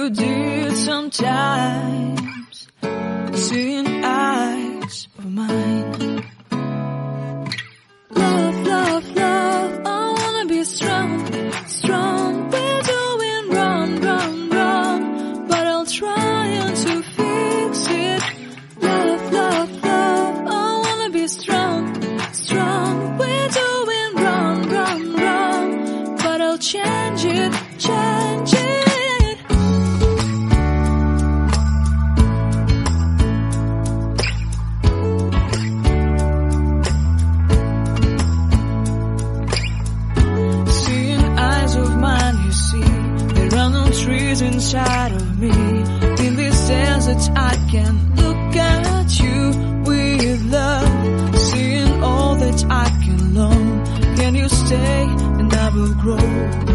you did sometimes, seeing eyes of mine. Love, love, love, I wanna be strong, strong. We're doing wrong, wrong, wrong, but I'll try to fix it. Love, love, love, I wanna be strong, strong. We're doing wrong, wrong, wrong, but I'll change it, change it. Trees inside of me. In this desert I can look at you with love, seeing all that I can learn. Can you stay and I will grow?